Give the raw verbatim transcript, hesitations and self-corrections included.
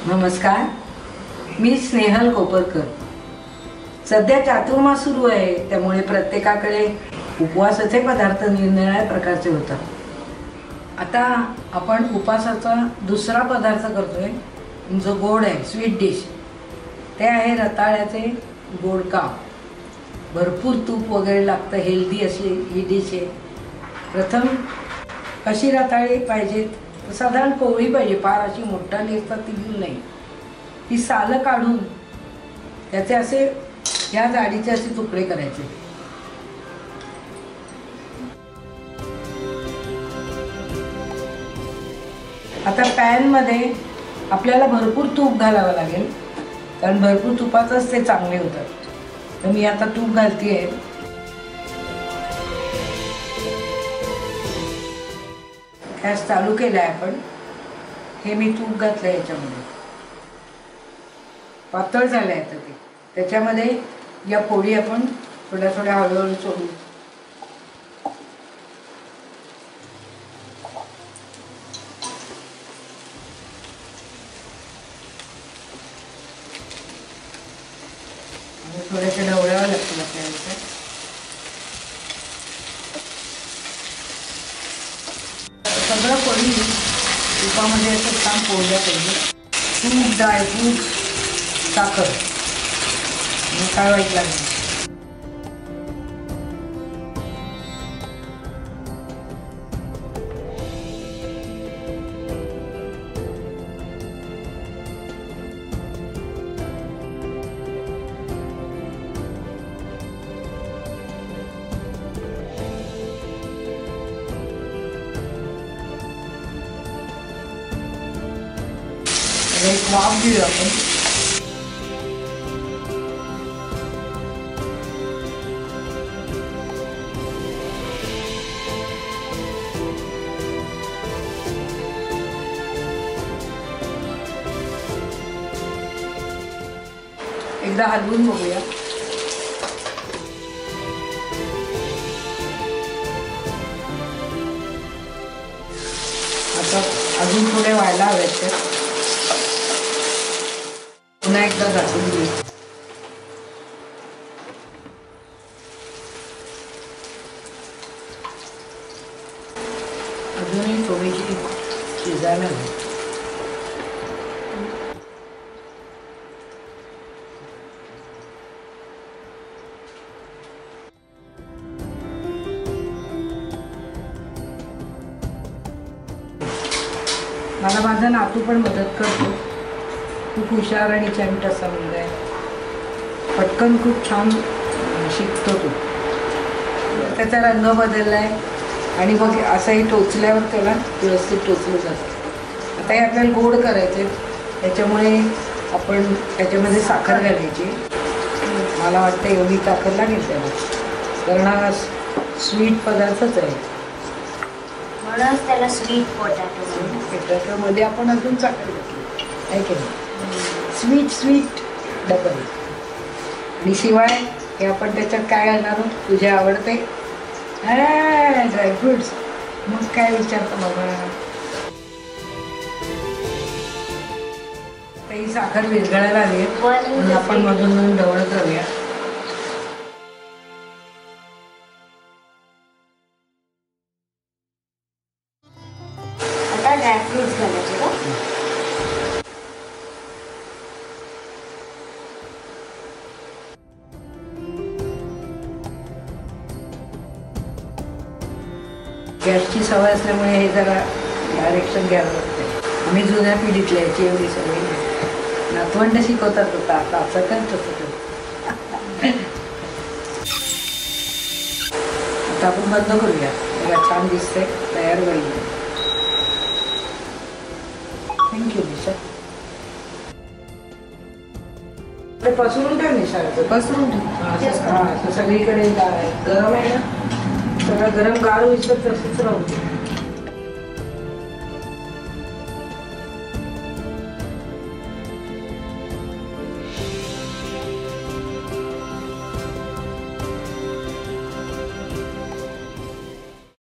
नमस्कार, मी स्नेहल कोपरकर। सध्या चातुर्मास सुरू आहे, त्यामुळे प्रत्येकाकडे उपवासाचे पदार्थ निरनिराळ्या प्रकारचे होतात। आता आपण उपवासाचा दुसरा पदार्थ करतोय जो गोड आहे, स्वीट डिश। ते आहे रताळ्याचे गोड काव। भरपूर तूप वगैरे लागतं, हेल्दी अशी ही डिश आहे। प्रथम कशी रताळी पाहिजेत, साधारण कोवळी पाहिजे, फार अशी मोठाली असतात ती घेऊन नाही। ही सालं काढून त्याचे असे या जाडीचे असे तुकडे करायचे। आता पॅन मध्ये आपल्याला भरपूर तूप घालावं लागेल, कारण भरपूर तुपातच ते चांगले होतात। तर मी आता तूप घालतेय। गॅस चालू केलाय आपण। हे मी तूप घातलंय याच्यामध्ये, पातळ झालंय आता ते। त्याच्यामध्ये या पोळी आपण थोड्या थोड्या हळूहळू सोडू। थोड्याशा ढवळाव्या लागतील आपल्याला। सगळं पोळी तुपामध्ये असं छान पोळल्या पाहिजे। तूप, ड्रायफ्रूट, साखर, काय वाईट लागेल। एक वाफ घेऊ आपण। एकदा हलवून बघूया। आता अजून थोडे व्हायला हवेत ते। पुन्हा एकदा घालून घेऊ। अजूनही थोडीशी शिजायला हवी। मला माझा नातू पण मदत करतो। खूप हुशार आणि चॅम्ट असा मुलगा आहे। पटकन खूप छान शिकतो तो। त्याचा रंग बदललाय आणि मग असंही टोचल्यावर त्याला व्यवस्थित टोचलं जातं। आता हे आपल्याला गोड करायचे, त्याच्यामुळे आपण त्याच्यामध्ये साखर घालायची। मला वाटतं एवढी साखर लागेल त्याला, कारण हा स्वीट पदार्थच आहे, म्हणून त्याला स्वीट पोटॅटो। पोटॅटो मध्ये आपण अजून साखर घातली आहे की नाही। Sweet sweet double. आणि शिवाय हे आपण त्याच्यात काय घालणार आहोत, तुझे आवडते ड्रायफ्रुट्स। मग काय विचारतं बाबा। ही साखर विरघळायला आली आहे, आपण मधून मधून ढवळत राहूया। आता ड्रायफ्रुट्स घालायचे का? गॅसची सवय असल्यामुळे हे जरा डायरेक्शन घ्यावं लागतं। आम्ही जुन्या पिढीतल्या याची एवढी सवय नाही। नातवंड शिकवतात होता, आता असं कर तसं कर। आता आपण बंद करूया। बघा छान दिसतंय, तयार होईल। थँक्यू निशा। ते पसरून ठेव निशा, पसरून ठेव। हां, सगळीकडे गरम आहे ना, सगळं गरम गार होईल तसंच राहू दे।